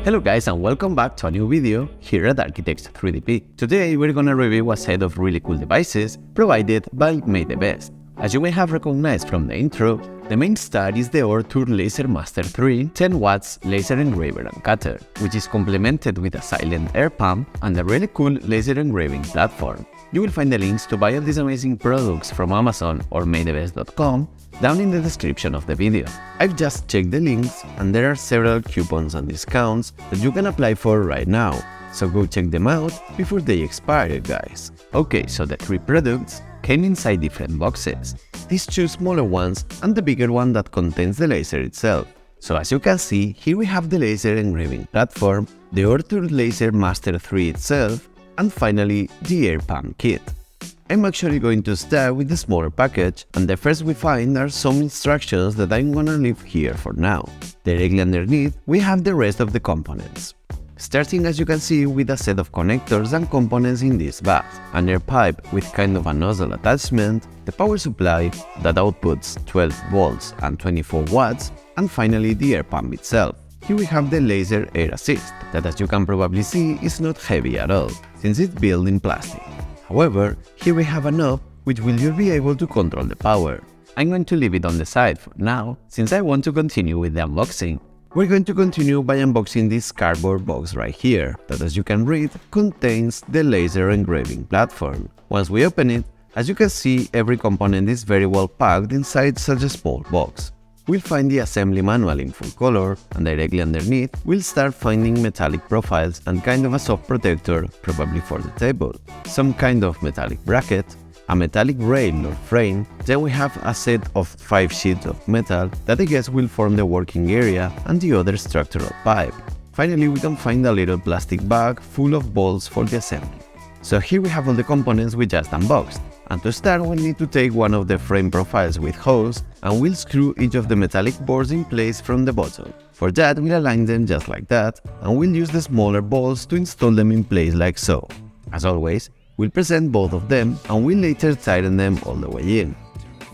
Hello guys and welcome back to a new video here at Architects 3DP. Today we're gonna review a set of really cool devices provided by Madethebest. As you may have recognized from the intro, the main star is the Ortur Laser Master 3 10 watts laser engraver and cutter, which is complemented with a silent air pump and a really cool laser engraving platform. You will find the links to buy all these amazing products from Amazon or Madethebest.com down in the description of the video. I've just checked the links and there are several coupons and discounts that you can apply for right now, so go check them out before they expire, guys. Okay, so the three products came inside different boxes. These two smaller ones and the bigger one that contains the laser itself. So as you can see, here we have the laser engraving platform, the Ortur Laser Master 3 itself, and finally the air pump kit. I'm actually going to start with the smaller package, and the first we find are some instructions that I'm gonna leave here for now. Directly underneath we have the rest of the components. Starting, as you can see, with a set of connectors and components in this box, an air pipe with kind of a nozzle attachment, the power supply that outputs 12 volts and 24 watts, and finally the air pump itself. Here we have the laser air assist, that as you can probably see is not heavy at all, since it's built in plastic. However, here we have a knob which will you be able to control the power. I'm going to leave it on the side for now, since I want to continue with the unboxing. We're going to continue by unboxing this cardboard box right here, that as you can read, contains the laser engraving platform. Once we open it, as you can see, every component is very well packed inside such a small box. We'll find the assembly manual in full color, and directly underneath we'll start finding metallic profiles and kind of a soft protector, probably for the table, some kind of metallic bracket, a metallic rail or frame, then we have a set of 5 sheets of metal that I guess will form the working area and the other structural pipe. Finally, we can find a little plastic bag full of bolts for the assembly. So here we have all the components we just unboxed. And to start, we'll need to take one of the frame profiles with hose and we'll screw each of the metallic boards in place from the bottom. For that, we'll align them just like that, and we'll use the smaller bolts to install them in place like so. As always, we'll present both of them and we'll later tighten them all the way in.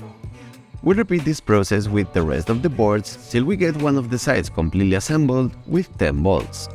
We'll repeat this process with the rest of the boards till we get one of the sides completely assembled with 10 bolts.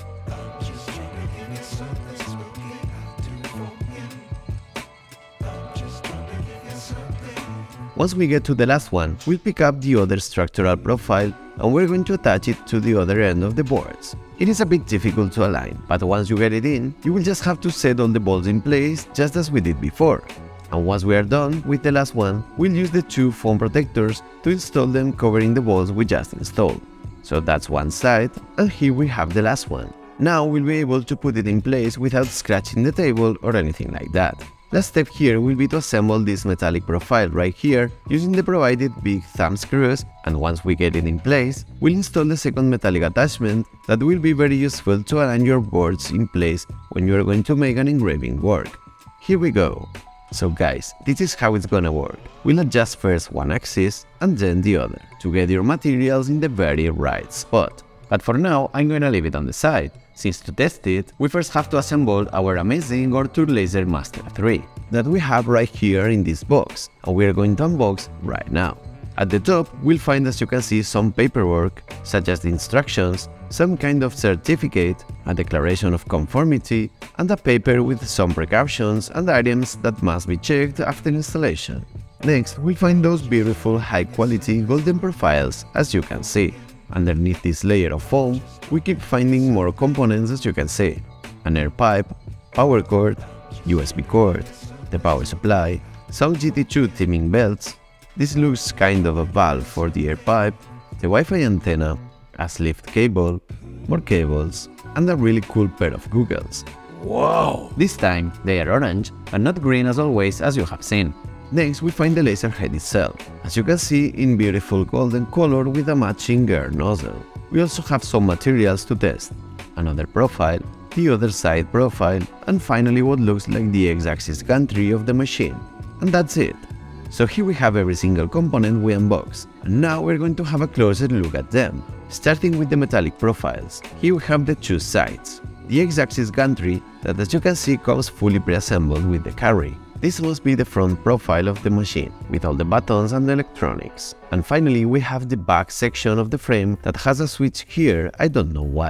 Once we get to the last one, we'll pick up the other structural profile and we're going to attach it to the other end of the boards. It is a bit difficult to align, but once you get it in, you will just have to set all the bolts in place just as we did before. And once we are done with the last one, we'll use the two foam protectors to install them, covering the bolts we just installed. So that's one side, and here we have the last one. Now we'll be able to put it in place without scratching the table or anything like that. Last step here will be to assemble this metallic profile right here using the provided big thumb screws, and once we get it in place, we'll install the second metallic attachment that will be very useful to align your boards in place when you are going to make an engraving work. Here we go. So guys, this is how it's gonna work. We'll adjust first one axis and then the other to get your materials in the very right spot. But for now, I'm gonna leave it on the side, since to test it, we first have to assemble our amazing Ortur Laser Master 3 that we have right here in this box, and we are going to unbox right now. At the top, we'll find, as you can see, some paperwork, such as the instructions, some kind of certificate, a declaration of conformity, and a paper with some precautions and items that must be checked after installation. Next, we'll find those beautiful high-quality golden profiles, as you can see. Underneath this layer of foam, we keep finding more components, as you can see. An air pipe, power cord, USB cord, the power supply, some GT2 timing belts. This looks kind of a valve for the air pipe, the Wi-Fi antenna, a sleeved cable, more cables, and a really cool pair of goggles. Wow! This time they are orange and not green as always, as you have seen. Next, we find the laser head itself, as you can see, in beautiful golden color with a matching air nozzle. We also have some materials to test, another profile, the other side profile, and finally what looks like the X-axis gantry of the machine. And that's it. So here we have every single component we unboxed, and now we're going to have a closer look at them. Starting with the metallic profiles, here we have the two sides. The X-axis gantry that, as you can see, comes fully pre-assembled with the carry. This must be the front profile of the machine, with all the buttons and the electronics. And finally we have the back section of the frame that has a switch here, I don't know why.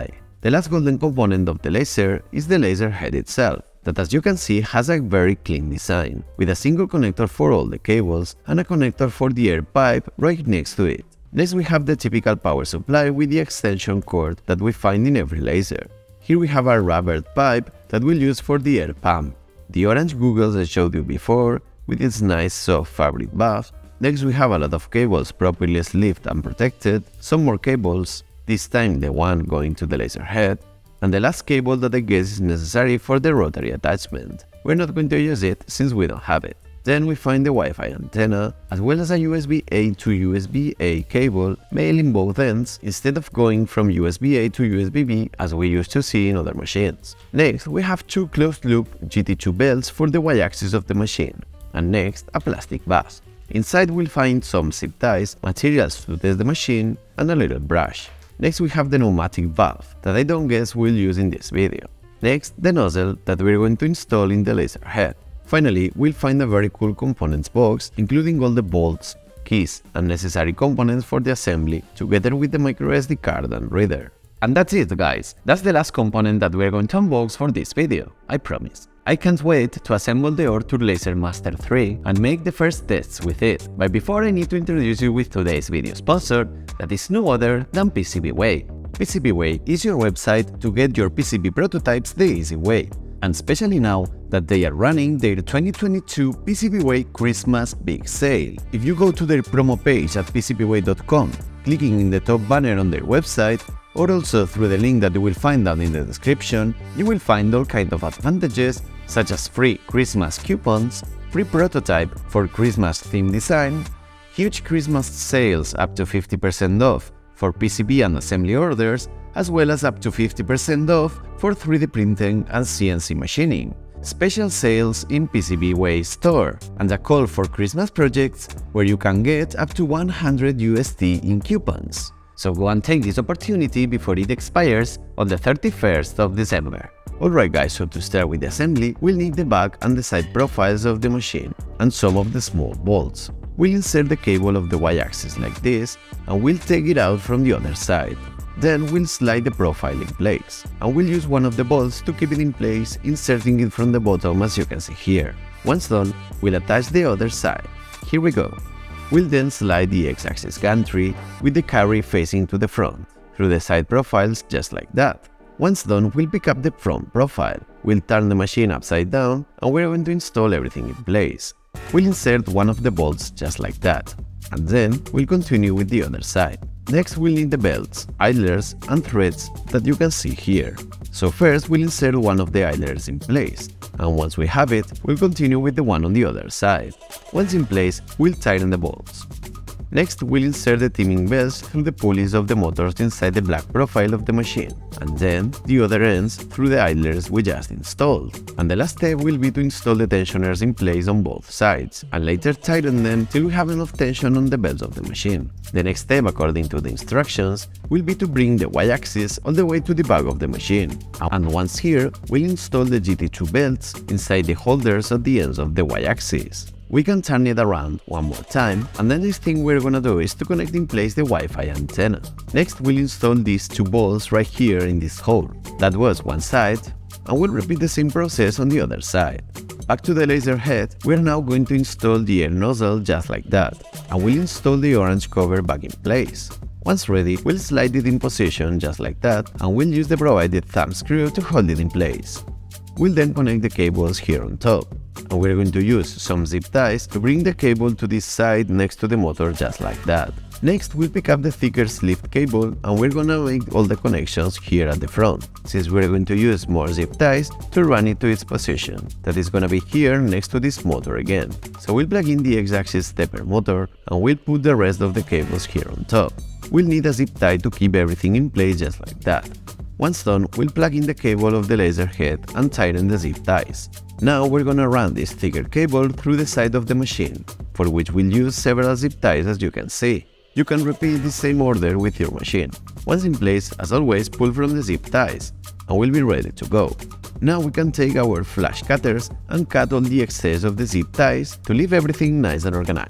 The last golden component of the laser is the laser head itself, that as you can see has a very clean design, with a single connector for all the cables and a connector for the air pipe right next to it. Next we have the typical power supply with the extension cord that we find in every laser. Here we have a rubber pipe that we'll use for the air pump. The orange goggles I showed you before, with its nice soft fabric buff. Next we have a lot of cables properly sleeved and protected, some more cables, this time the one going to the laser head, and the last cable that I guess is necessary for the rotary attachment. We're not going to use it since we don't have it. Then we find the Wi-Fi antenna, as well as a USB-A to USB-A cable, male in both ends, instead of going from USB-A to USB-B as we used to see in other machines. Next, we have two closed-loop GT2 belts for the Y-axis of the machine, and next, a plastic bus. Inside we'll find some zip ties, materials to test the machine, and a little brush. Next we have the pneumatic valve, that I don't guess we'll use in this video. Next, the nozzle that we're going to install in the laser head. Finally, we'll find a very cool components box, including all the bolts, keys, and necessary components for the assembly, together with the microSD card and reader. And that's it, guys. That's the last component that we're going to unbox for this video, I promise. I can't wait to assemble the Ortur Laser Master 3 and make the first tests with it, but before I need to introduce you with today's video sponsor, that is no other than PCBWay. PCBWay is your website to get your PCB prototypes the easy way, and especially now that they are running their 2022 PCBWay Christmas Big Sale. If you go to their promo page at PCBWay.com, clicking in the top banner on their website, or also through the link that you will find down in the description, you will find all kinds of advantages such as free Christmas coupons, free prototype for Christmas theme design, huge Christmas sales up to 50% off for PCB and assembly orders, as well as up to 50% off for 3D printing and CNC machining, special sales in PCBWay store, and a call for Christmas projects where you can get up to 100 USD in coupons. So go and take this opportunity before it expires on the 31st of December. Alright guys, so to start with the assembly, we'll need the back and the side profiles of the machine, and some of the small bolts. We'll insert the cable of the Y-axis like this, and we'll take it out from the other side. Then we'll slide the profile in place, and we'll use one of the bolts to keep it in place, inserting it from the bottom as you can see here. Once done, we'll attach the other side. Here we go. We'll then slide the X-axis gantry with the carry facing to the front, through the side profiles just like that. Once done, we'll pick up the front profile. We'll turn the machine upside down, and we're going to install everything in place. We'll insert one of the bolts just like that, and then we'll continue with the other side. Next we'll need the belts, idlers, and threads that you can see here. So first we'll insert one of the idlers in place, and once we have it, we'll continue with the one on the other side. Once in place, we'll tighten the bolts. Next, we'll insert the timing belts through the pulleys of the motors inside the black profile of the machine, and then the other ends through the idlers we just installed. And the last step will be to install the tensioners in place on both sides, and later tighten them till we have enough tension on the belts of the machine. The next step, according to the instructions, will be to bring the Y-axis all the way to the back of the machine. And once here, we'll install the GT2 belts inside the holders at the ends of the Y-axis. We can turn it around one more time, and the next thing we're gonna do is to connect in place the Wi-Fi antenna. Next we'll install these two bolts right here in this hole. That was one side, and we'll repeat the same process on the other side. Back to the laser head, we're now going to install the air nozzle just like that, and we'll install the orange cover back in place. Once ready, we'll slide it in position just like that, and we'll use the provided thumb screw to hold it in place. We'll then connect the cables here on top, and we're going to use some zip ties to bring the cable to this side next to the motor just like that. Next, we'll pick up the thicker sleeved cable, and we're gonna make all the connections here at the front, since we're going to use more zip ties to run it to its position. That is gonna be here next to this motor again. So we'll plug in the X-axis stepper motor, and we'll put the rest of the cables here on top. We'll need a zip tie to keep everything in place just like that. Once done, we'll plug in the cable of the laser head and tighten the zip ties. Now we're gonna run this thicker cable through the side of the machine, for which we'll use several zip ties as you can see. You can repeat the same order with your machine. Once in place, as always, pull from the zip ties, and we'll be ready to go. Now we can take our flash cutters and cut all the excess of the zip ties to leave everything nice and organized.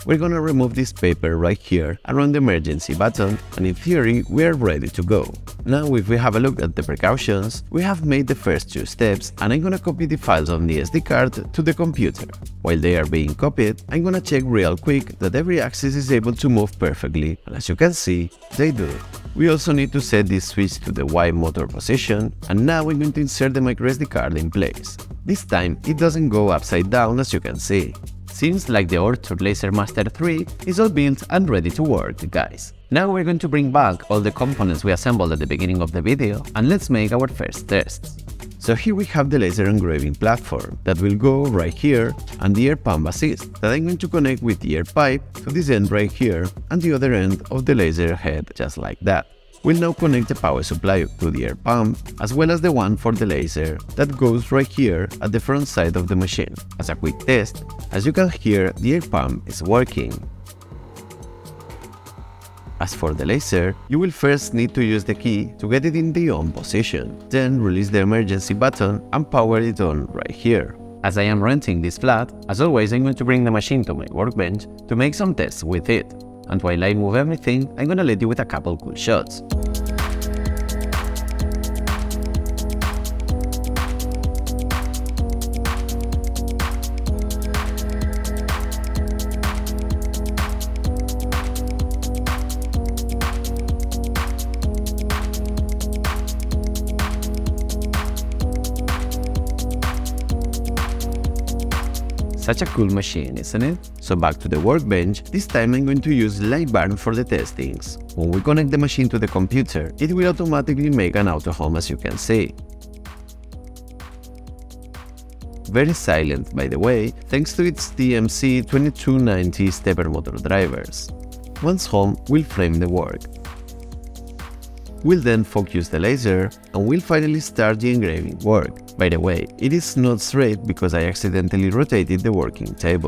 we're gonna remove this paper right here around the emergency button, and in theory, we are ready to go. Now, if we have a look at the precautions, we have made the first 2 steps, and I'm gonna copy the files on the SD card to the computer. While they are being copied, I'm gonna check real quick that every axis is able to move perfectly, and as you can see, they do. We also need to set this switch to the Y motor position, and now we're going to insert the microSD card in place. This time, it doesn't go upside down as you can see. Seems like the Ortur Laser Master 3 is all built and ready to work, guys. Now we're going to bring back all the components we assembled at the beginning of the video, and let's make our first tests. So here we have the laser engraving platform that will go right here, and the air pump assist that I'm going to connect with the air pipe to this end right here and the other end of the laser head, just like that. We'll now connect the power supply to the air pump, as well as the one for the laser that goes right here at the front side of the machine. As a quick test, as you can hear, the air pump is working. As for the laser, you will first need to use the key to get it in the on position, then release the emergency button and power it on right here. As I am renting this flat, as always I'm going to bring the machine to my workbench to make some tests with it. And while I move everything, I'm gonna let you with a couple cool shots. Such a cool machine, isn't it? So back to the workbench, this time I'm going to use light burn for the testings. When we connect the machine to the computer, it will automatically make an auto home as you can see. Very silent, by the way, thanks to its TMC2290 stepper motor drivers. Once home, we'll frame the work. We'll then focus the laser, and we'll finally start the engraving work. By the way, it is not straight because I accidentally rotated the working table.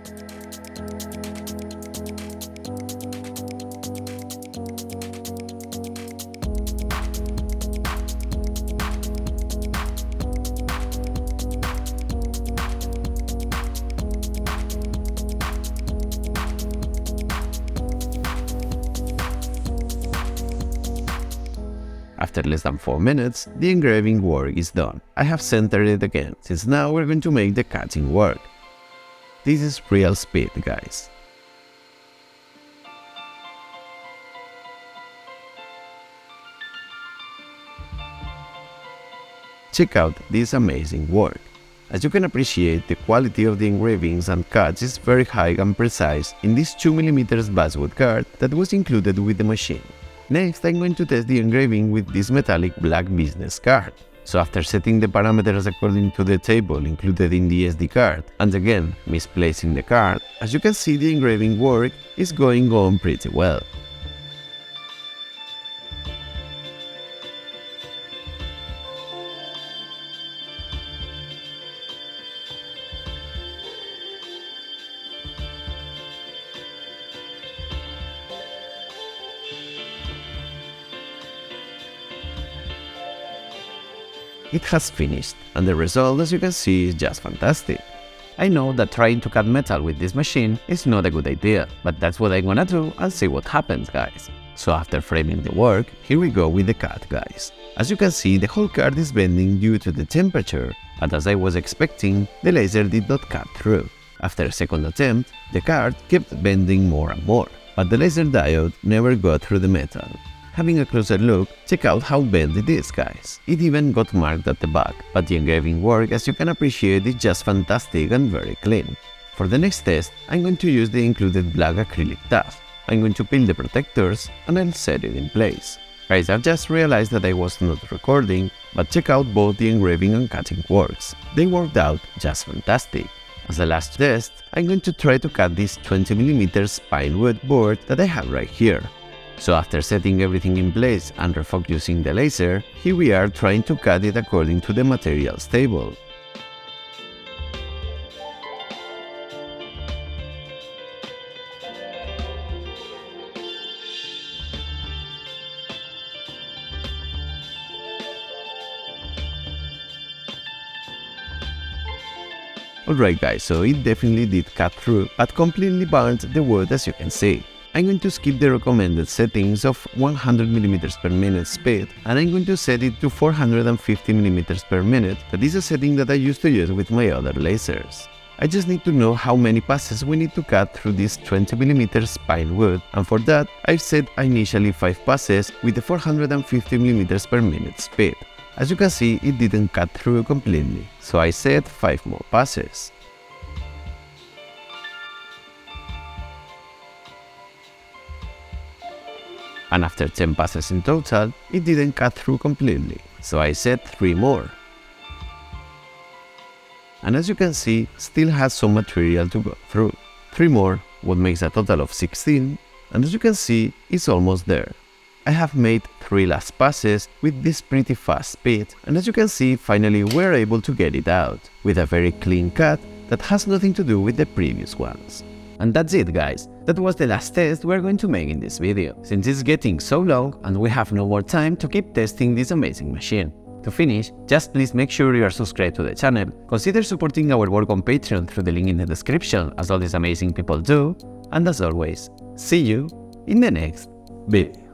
After less than 4 minutes, the engraving work is done. I have centered it again, since now we're going to make the cutting work. This is real speed, guys. Check out this amazing work. As you can appreciate, the quality of the engravings and cuts is very high and precise in this 2mm Basswood card that was included with the machine. Next, I'm going to test the engraving with this metallic black business card. So after setting the parameters according to the table included in the SD card, and again misplacing the card, as you can see the engraving work is going on pretty well. It has finished, and the result, as you can see, is just fantastic. I know that trying to cut metal with this machine is not a good idea, but that's what I'm gonna do and see what happens, guys. So after framing the work, here we go with the cut, guys. As you can see, the whole card is bending due to the temperature, and as I was expecting, the laser did not cut through. After a second attempt, the card kept bending more and more, but the laser diode never got through the metal. Having a closer look, check out how bent it is, guys. It even got marked at the back, but the engraving work, as you can appreciate, is just fantastic and very clean. For the next test, I'm going to use the included black acrylic tub. I'm going to peel the protectors and I'll set it in place. Guys, I've just realized that I was not recording, but check out both the engraving and cutting works. They worked out just fantastic. As a last test, I'm going to try to cut this 20mm pine wood board that I have right here. So after setting everything in place and refocusing the laser, here we are trying to cut it according to the materials table. Alright guys, so it definitely did cut through, but completely burnt the wood as you can see. I'm going to skip the recommended settings of 100mm per minute speed, and I'm going to set it to 450mm per minute. That is a setting that I used to use with my other lasers. I just need to know how many passes we need to cut through this 20mm spine wood, and for that I've set initially 5 passes with the 450mm per minute speed. As you can see, it didn't cut through completely, so I set 5 more passes. And after 10 passes in total, it didn't cut through completely, so I set 3 more. And as you can see, still has some material to go through. 3 more, what makes a total of 16, and as you can see, it's almost there. I have made 3 last passes with this pretty fast speed, and as you can see, finally we're able to get it out, with a very clean cut that has nothing to do with the previous ones. And that's it guys, that was the last test we're going to make in this video, since it's getting so long and we have no more time to keep testing this amazing machine. To finish, just please make sure you are subscribed to the channel, consider supporting our work on Patreon through the link in the description as all these amazing people do, and as always, see you in the next video.